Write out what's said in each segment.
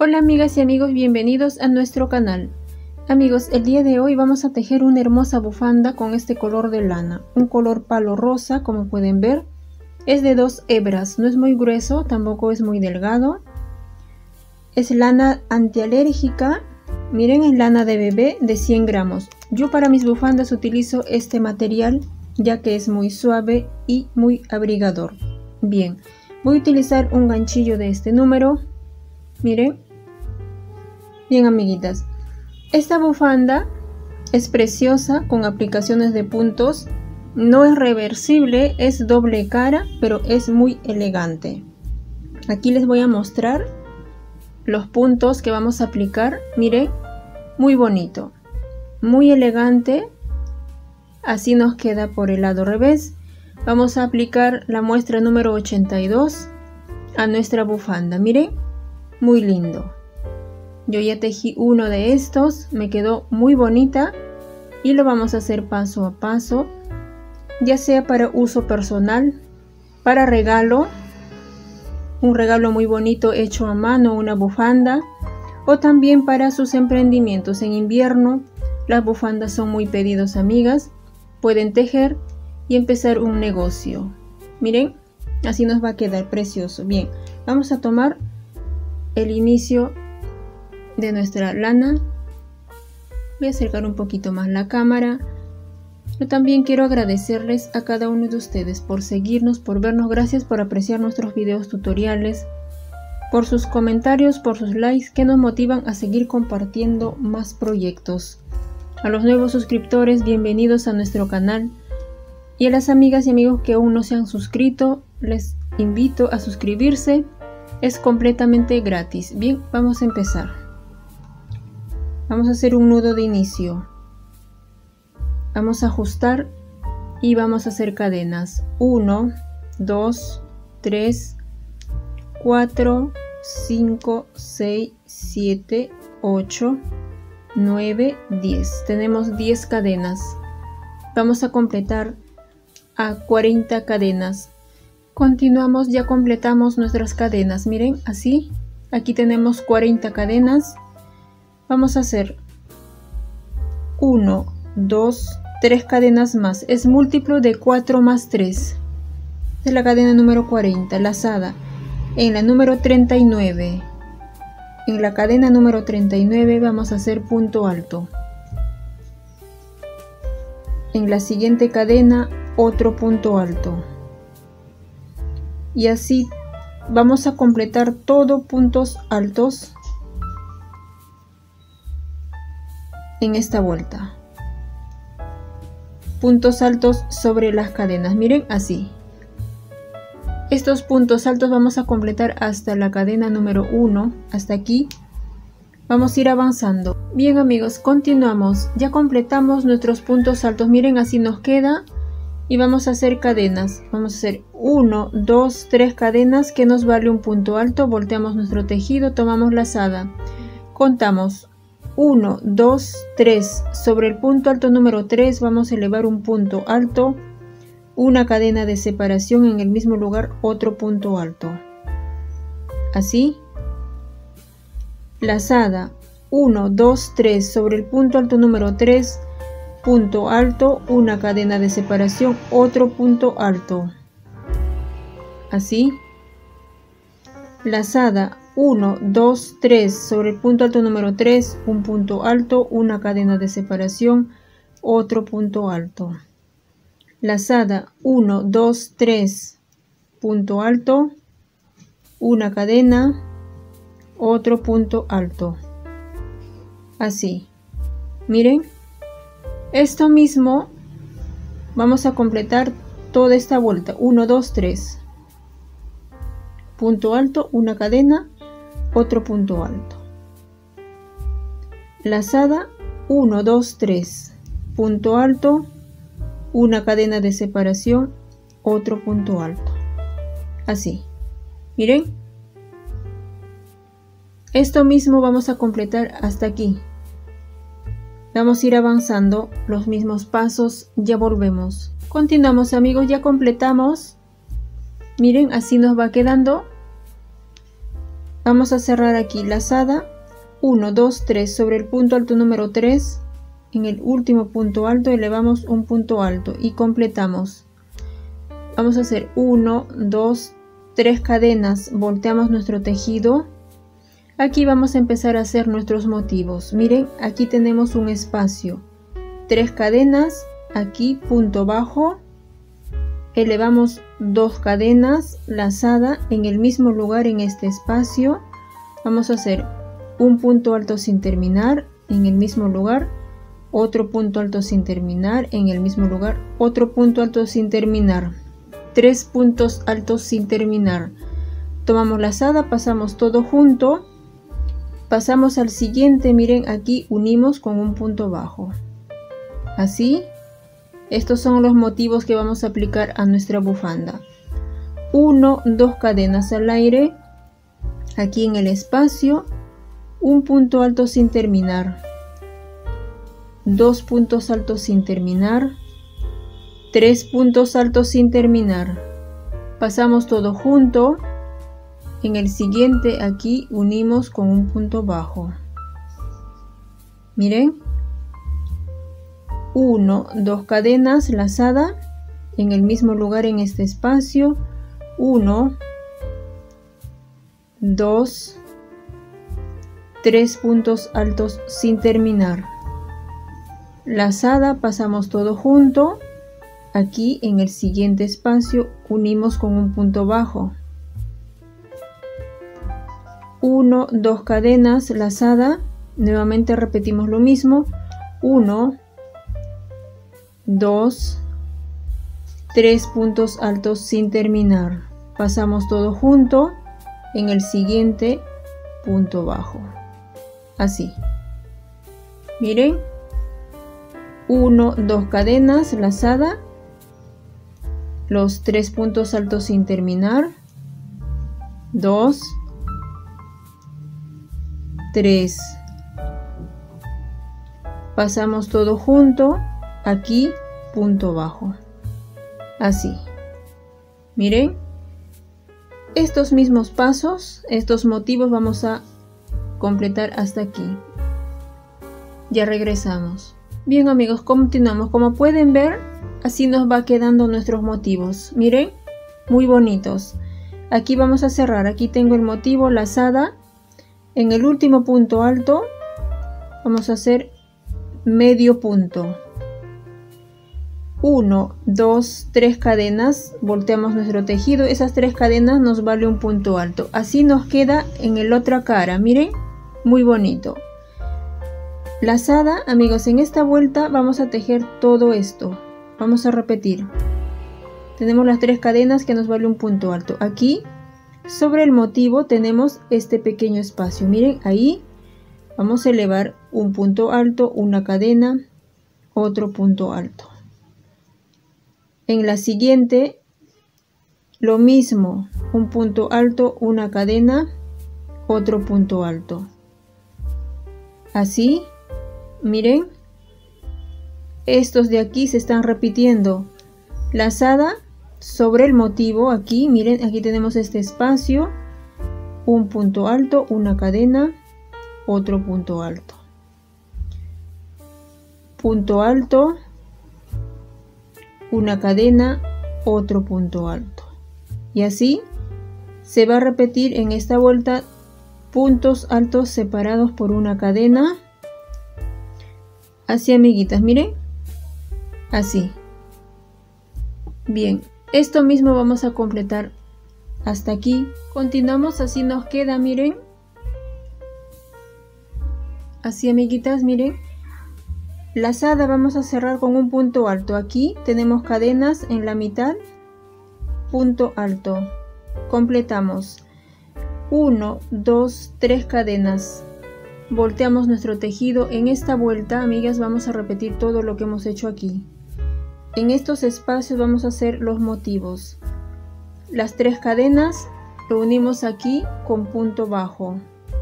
Hola amigas y amigos, bienvenidos a nuestro canal. Amigos, el día de hoy vamos a tejer una hermosa bufanda con este color de lana, un color palo rosa, como pueden ver. Es de 2 hebras, no es muy grueso, tampoco es muy delgado. Es lana antialérgica, miren, es lana de bebé de 100 gramos. Yo para mis bufandas utilizo este material ya que es muy suave y muy abrigador. Bien, voy a utilizar un ganchillo de este número, miren. Bien amiguitas, esta bufanda es preciosa con aplicaciones de puntos, no es reversible, es doble cara, pero es muy elegante. Aquí les voy a mostrar los puntos que vamos a aplicar, miren, muy bonito, muy elegante, así nos queda por el lado revés. Vamos a aplicar la muestra número 82 a nuestra bufanda, miren, muy lindo. Yo ya tejí uno de estos, me quedó muy bonita y lo vamos a hacer paso a paso, ya sea para uso personal, para regalo, un regalo muy bonito hecho a mano, una bufanda, o también para sus emprendimientos. En invierno las bufandas son muy pedidos, amigas, pueden tejer y empezar un negocio. Miren, así nos va a quedar precioso. Bien, vamos a tomar el inicio de nuestra lana. Voy a acercar un poquito más la cámara. Yo también quiero agradecerles a cada uno de ustedes por seguirnos, por vernos. Gracias por apreciar nuestros videos tutoriales, por sus comentarios, por sus likes que nos motivan a seguir compartiendo más proyectos. A los nuevos suscriptores, bienvenidos a nuestro canal, y a las amigas y amigos que aún no se han suscrito, les invito a suscribirse. Es completamente gratis. Bien, vamos a empezar. Vamos a hacer un nudo de inicio, vamos a ajustar y vamos a hacer cadenas. 1, 2, 3, 4, 5, 6, 7, 8, 9, 10. Tenemos 10 cadenas. Vamos a completar a 40 cadenas. Continuamos, ya completamos nuestras cadenas. Miren, así, aquí tenemos 40 cadenas. Vamos a hacer 1, 2, 3 cadenas más. Es múltiplo de 4 más 3. Es la cadena número 40, lazada en la número 39. En la cadena número 39 vamos a hacer punto alto. En la siguiente cadena otro punto alto. Y así vamos a completar todo puntos altos en esta vuelta. Puntos altos sobre las cadenas, miren, así. Estos puntos altos vamos a completar hasta la cadena número 1, hasta aquí. Vamos a ir avanzando. Bien amigos, continuamos. Ya completamos nuestros puntos altos, miren, así nos queda. Y vamos a hacer cadenas. Vamos a hacer 1, 2, 3 cadenas que nos vale un punto alto. Volteamos nuestro tejido, tomamos lazada. Contamos 1, 2, 3. Sobre el punto alto número 3 vamos a elevar un punto alto, una cadena de separación en el mismo lugar, otro punto alto. Así. Lazada 1, 2, 3. Sobre el punto alto número 3, punto alto, una cadena de separación, otro punto alto. Así. Lazada 1, 2, 3. Sobre el punto alto número 3, un punto alto, una cadena de separación, otro punto alto. Lazada 1, 2, 3. Punto alto, una cadena, otro punto alto. Así. Miren. Esto mismo vamos a completar toda esta vuelta. 1, 2, 3. Punto alto, una cadena, otro punto alto. Lazada 1, 2, 3. Punto alto, una cadena de separación, otro punto alto. Así. Miren. Esto mismo vamos a completar hasta aquí. Vamos a ir avanzando los mismos pasos, ya volvemos. Continuamos amigos, ya completamos. Miren, así nos va quedando. Vamos a cerrar aquí lazada 1, 2, 3 sobre el punto alto número 3. En el último punto alto elevamos un punto alto y completamos. Vamos a hacer 1, 2, 3 cadenas, volteamos nuestro tejido. Aquí vamos a empezar a hacer nuestros motivos. Miren, aquí tenemos un espacio, 3 cadenas, aquí punto bajo, elevamos 2 cadenas, lazada en el mismo lugar en este espacio. Vamos a hacer un punto alto sin terminar en el mismo lugar, otro punto alto sin terminar en el mismo lugar, otro punto alto sin terminar, 3 puntos altos sin terminar. Tomamos lazada, pasamos todo junto, pasamos al siguiente. Miren, aquí unimos con un punto bajo, así. Estos son los motivos que vamos a aplicar a nuestra bufanda. 1, 2 cadenas al aire, aquí en el espacio, un punto alto sin terminar, 2 puntos altos sin terminar, 3 puntos altos sin terminar. Pasamos todo junto. En el siguiente aquí unimos con un punto bajo. Miren, 1, 2 cadenas, lazada en el mismo lugar en este espacio, 1, 2, 3 puntos altos sin terminar, lazada, pasamos todo junto. Aquí en el siguiente espacio unimos con un punto bajo, 1, 2 cadenas, lazada, nuevamente repetimos lo mismo, 1, 2, 3 puntos altos sin terminar, pasamos todo junto. En el siguiente punto bajo, así. Miren, 1, 2 cadenas, lazada, los 3 puntos altos sin terminar, 2, 3, pasamos todo junto, aquí punto bajo, así. Miren, estos mismos pasos, estos motivos vamos a completar hasta aquí. Ya regresamos. Bien amigos, continuamos. Como pueden ver, así nos va quedando nuestros motivos. Miren, muy bonitos. Aquí vamos a cerrar. Aquí tengo el motivo, lazada. En el último punto alto vamos a hacer medio punto. 1, 2, 3 cadenas, volteamos nuestro tejido. Esas 3 cadenas nos vale un punto alto. Así nos queda en la otra cara. Miren, muy bonito. Lazada, amigos, en esta vuelta vamos a tejer todo esto. Vamos a repetir. Tenemos las 3 cadenas que nos vale un punto alto. Aquí, sobre el motivo, tenemos este pequeño espacio. Miren, ahí vamos a elevar un punto alto, una cadena, otro punto alto. En la siguiente, lo mismo, un punto alto, una cadena, otro punto alto. Así, miren, estos de aquí se están repitiendo. Lazada sobre el motivo, aquí, miren, aquí tenemos este espacio, un punto alto, una cadena, otro punto alto. Punto alto, una cadena, otro punto alto, y así se va a repetir en esta vuelta, puntos altos separados por una cadena. Así amiguitas, miren, así. Bien, esto mismo vamos a completar hasta aquí. Continuamos, así nos queda, miren, así amiguitas, miren. Lazada vamos a cerrar con un punto alto. Aquí tenemos cadenas en la mitad, punto alto. Completamos 1, 2, 3 cadenas. Volteamos nuestro tejido. En esta vuelta, amigas, vamos a repetir todo lo que hemos hecho aquí. En estos espacios vamos a hacer los motivos. Las 3 cadenas lo unimos aquí con punto bajo.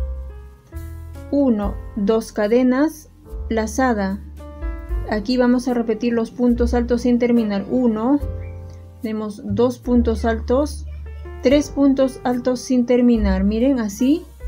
1, 2 cadenas, lazada. Aquí vamos a repetir los puntos altos sin terminar. 1, tenemos 2 puntos altos, 3 puntos altos sin terminar. Miren, así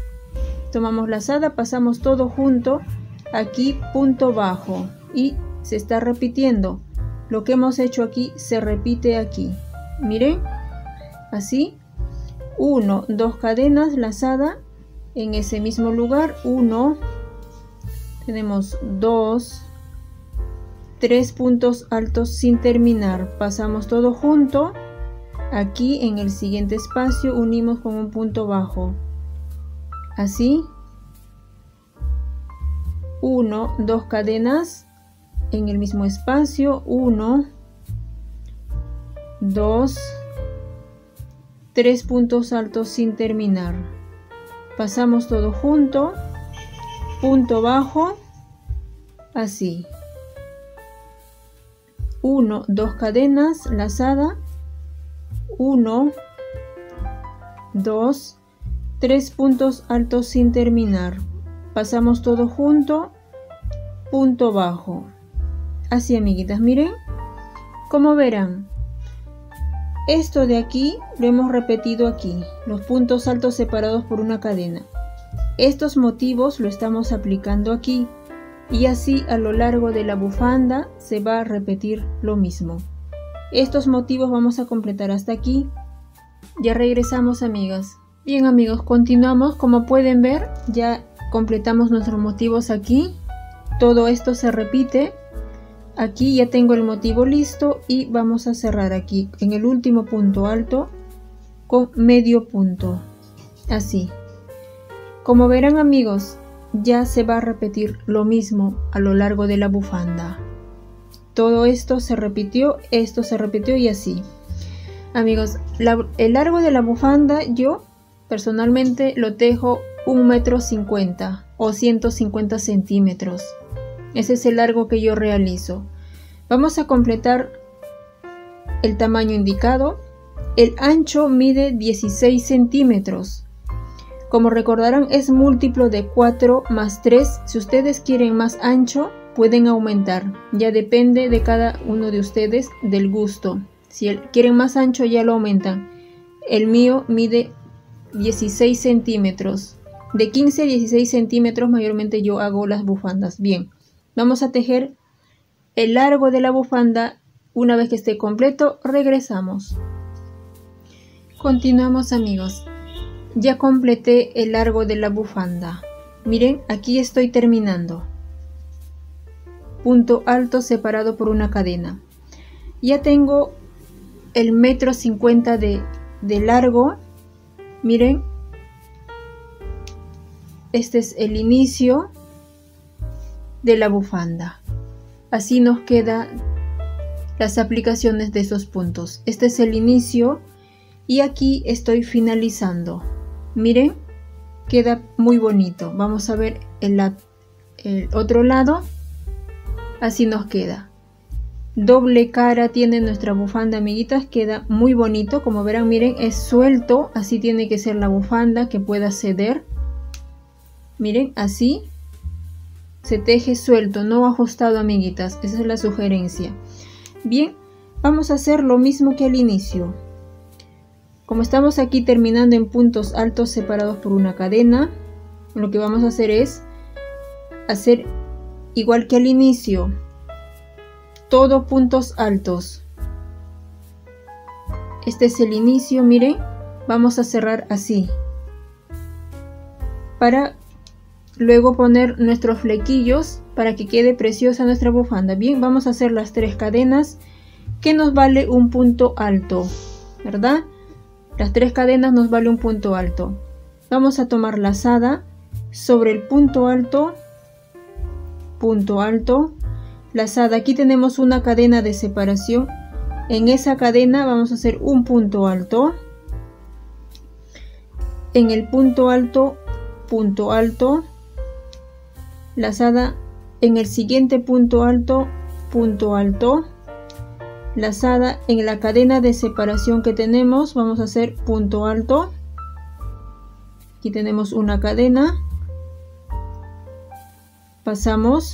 tomamos lazada, pasamos todo junto, aquí punto bajo y se está repitiendo. Lo que hemos hecho aquí se repite aquí. Miren, así, 1, 2 cadenas, lazada en ese mismo lugar, 1, tenemos 2, 3 puntos altos sin terminar, pasamos todo junto, aquí en el siguiente espacio unimos con un punto bajo, así, 1, 2 cadenas en el mismo espacio, 1, 2, 3 puntos altos sin terminar, pasamos todo junto, punto bajo, así, 1, 2 cadenas, lazada, 1, 2, 3 puntos altos sin terminar, pasamos todo junto, punto bajo, así amiguitas. Miren, como verán, esto de aquí lo hemos repetido aquí, los puntos altos separados por una cadena. Estos motivos lo estamos aplicando aquí y así a lo largo de la bufanda se va a repetir lo mismo. Estos motivos vamos a completar hasta aquí. Ya regresamos, amigas. Bien amigos, continuamos. Como pueden ver, ya completamos nuestros motivos aquí. Todo esto se repite. Aquí ya tengo el motivo listo y vamos a cerrar aquí en el último punto alto con medio punto, así. Como verán amigos, ya se va a repetir lo mismo a lo largo de la bufanda. Todo esto se repitió y así. Amigos, el largo de la bufanda yo personalmente lo tejo 1,50 m o 150 centímetros. Ese es el largo que yo realizo. Vamos a completar el tamaño indicado. El ancho mide 16 centímetros. Como recordarán, es múltiplo de 4 más 3. Si ustedes quieren más ancho, pueden aumentar. Ya depende de cada uno de ustedes, del gusto. Si quieren más ancho, ya lo aumentan. El mío mide 16 centímetros. De 15 a 16 centímetros mayormente yo hago las bufandas. Bien. Vamos a tejer el largo de la bufanda. Una vez que esté completo, regresamos. Continuamos amigos. Ya completé el largo de la bufanda. Miren, aquí estoy terminando. Punto alto separado por una cadena. Ya tengo el 1,50 m de largo. Miren, este es el inicio de la bufanda. Así nos quedan las aplicaciones de esos puntos. Este es el inicio y aquí estoy finalizando. Miren, queda muy bonito. Vamos a ver el otro lado. Así nos queda. Doble cara tiene nuestra bufanda, amiguitas. Queda muy bonito. Como verán, miren, es suelto. Así tiene que ser la bufanda, que pueda ceder. Miren, así se teje suelto, no ajustado, amiguitas. Esa es la sugerencia. Bien, vamos a hacer lo mismo que al inicio. Como estamos aquí terminando en puntos altos separados por una cadena, lo que vamos a hacer es hacer igual que al inicio, todo puntos altos. Este es el inicio, miren, vamos a cerrar así para luego poner nuestros flequillos para que quede preciosa nuestra bufanda. Bien, vamos a hacer las 3 cadenas que nos vale un punto alto, ¿verdad? Las 3 cadenas nos vale un punto alto. Vamos a tomar lazada sobre el punto alto, lazada. Aquí tenemos una cadena de separación. En esa cadena vamos a hacer un punto alto. En el punto alto, lazada en el siguiente punto alto, lazada en la cadena de separación que tenemos, vamos a hacer punto alto. Aquí tenemos una cadena, pasamos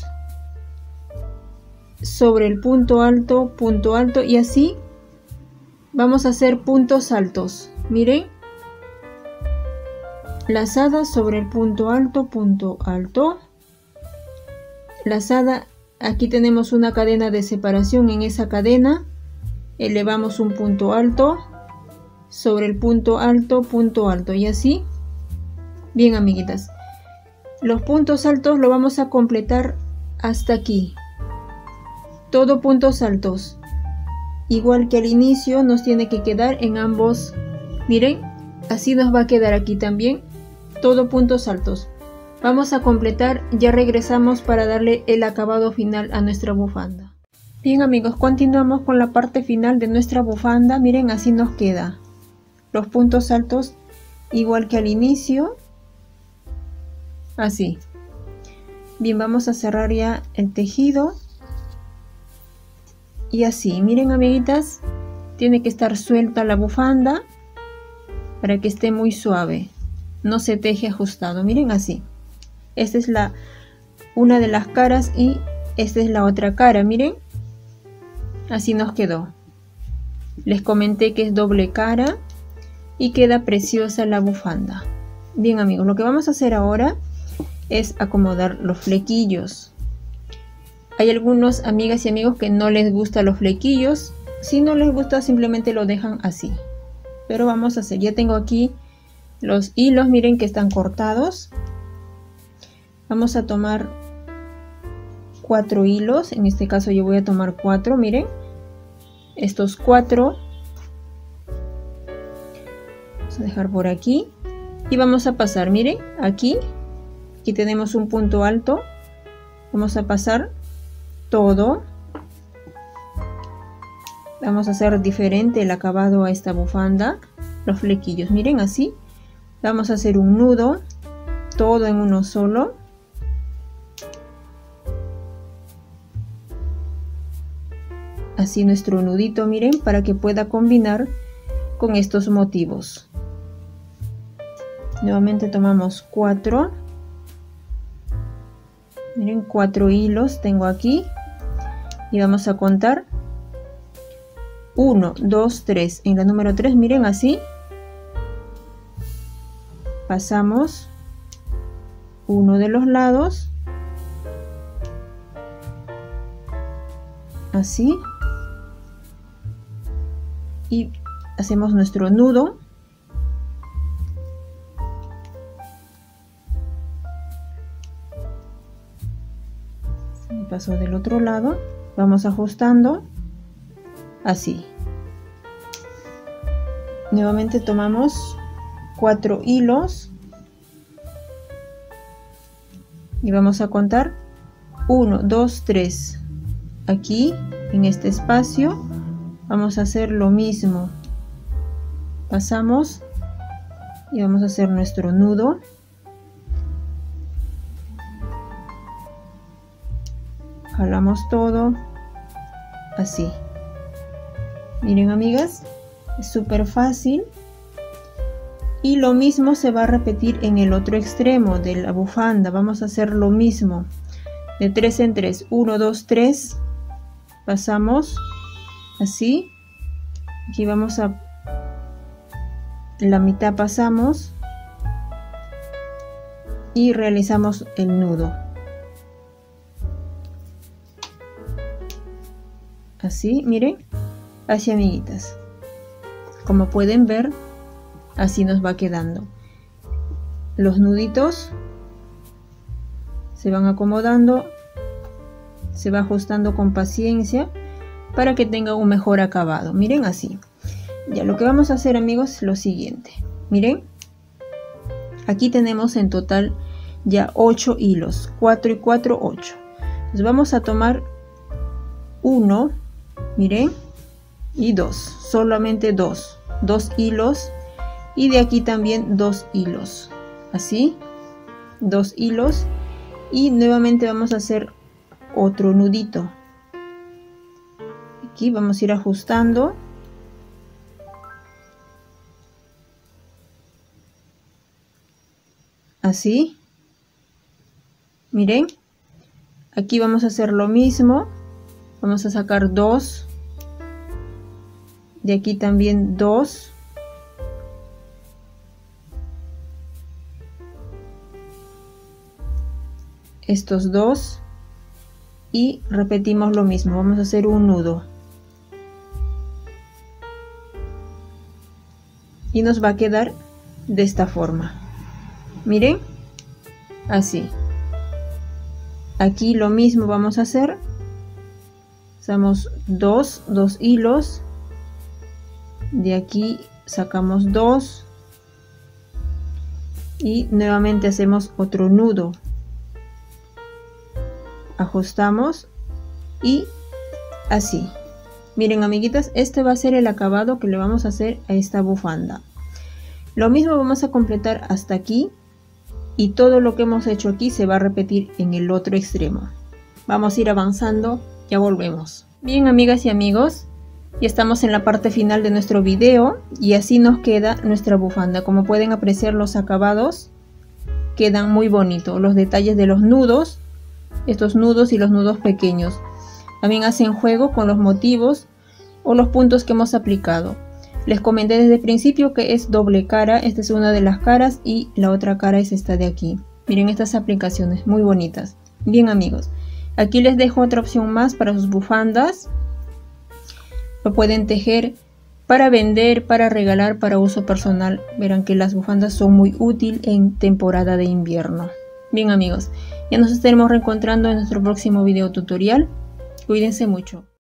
sobre el punto alto y así vamos a hacer puntos altos. Miren, lazada sobre el punto alto, lazada. Aquí tenemos una cadena de separación. En esa cadena elevamos un punto alto sobre el punto alto, y así. Bien, amiguitas, los puntos altos lo vamos a completar hasta aquí, todo puntos altos, igual que al inicio. Nos tiene que quedar en ambos. Miren, así nos va a quedar aquí también, todo puntos altos. Vamos a completar, ya regresamos para darle el acabado final a nuestra bufanda. Bien, amigos, continuamos con la parte final de nuestra bufanda. Miren, así nos queda, los puntos altos igual que al inicio, así. Bien, vamos a cerrar ya el tejido y así. Miren, amiguitas, tiene que estar suelta la bufanda para que esté muy suave, no se teje ajustado. Miren, así. Esta es una de las caras y esta es la otra cara. Miren, así nos quedó. Les comenté que es doble cara y queda preciosa la bufanda. Bien, amigos, lo que vamos a hacer ahora es acomodar los flequillos. Hay algunos amigas y amigos que no les gustan los flequillos. Si no les gusta, simplemente lo dejan así. Pero vamos a hacer, ya tengo aquí los hilos, miren que están cortados. Vamos a tomar 4 hilos, en este caso yo voy a tomar 4, miren, estos 4. Vamos a dejar por aquí y vamos a pasar, miren, aquí tenemos un punto alto. Vamos a pasar todo. Vamos a hacer diferente el acabado a esta bufanda, los flequillos, miren, así. Vamos a hacer un nudo, todo en uno solo. Así nuestro nudito, miren, para que pueda combinar con estos motivos. Nuevamente tomamos 4. Miren, 4 hilos tengo aquí. Y vamos a contar 1, 2, 3. En la número 3, miren, así. Pasamos uno de los lados. Así. Y hacemos nuestro nudo. Se pasó del otro lado. Vamos ajustando. Así. Nuevamente tomamos 4 hilos. Y vamos a contar 1, 2, 3. Aquí, en este espacio. Vamos a hacer lo mismo. Pasamos y vamos a hacer nuestro nudo. Jalamos todo así. Miren, amigas, es súper fácil. Y lo mismo se va a repetir en el otro extremo de la bufanda. Vamos a hacer lo mismo. De 3 en 3. 1, 2, 3. Pasamos. Así, aquí vamos a la mitad, pasamos y realizamos el nudo. Así, miren, así, amiguitas. Como pueden ver, así nos va quedando. Los nuditos se van acomodando, se va ajustando con paciencia, para que tenga un mejor acabado. Miren, así. Ya lo que vamos a hacer, amigos, es lo siguiente. Miren, aquí tenemos en total ya 8 hilos. 4 y 4, 8. Entonces vamos a tomar 1, miren, y 2. Solamente 2 hilos. Y de aquí también 2 hilos. Así, 2 hilos. Y nuevamente vamos a hacer otro nudito. Aquí vamos a ir ajustando. Así. Miren. Aquí vamos a hacer lo mismo. Vamos a sacar 2. De aquí también 2. estos dos y repetimos lo mismo. Vamos a hacer un nudo y nos va a quedar de esta forma. Miren, así. Aquí lo mismo vamos a hacer. Hacemos dos hilos, de aquí sacamos dos y nuevamente hacemos otro nudo, ajustamos y así. Miren, amiguitas, este va a ser el acabado que le vamos a hacer a esta bufanda. Lo mismo vamos a completar hasta aquí y todo lo que hemos hecho aquí se va a repetir en el otro extremo. Vamos a ir avanzando, ya volvemos. Bien, amigas y amigos, ya estamos en la parte final de nuestro video y así nos queda nuestra bufanda. Como pueden apreciar, los acabados quedan muy bonitos. Los detalles de los nudos, estos nudos y los nudos pequeños, también hacen juego con los motivos o los puntos que hemos aplicado. Les comenté desde el principio que es doble cara. Esta es una de las caras y la otra cara es esta de aquí. Miren estas aplicaciones, muy bonitas. Bien, amigos, aquí les dejo otra opción más para sus bufandas. Lo pueden tejer para vender, para regalar, para uso personal. Verán que las bufandas son muy útiles en temporada de invierno. Bien, amigos, ya nos estaremos reencontrando en nuestro próximo video tutorial. Cuídense mucho.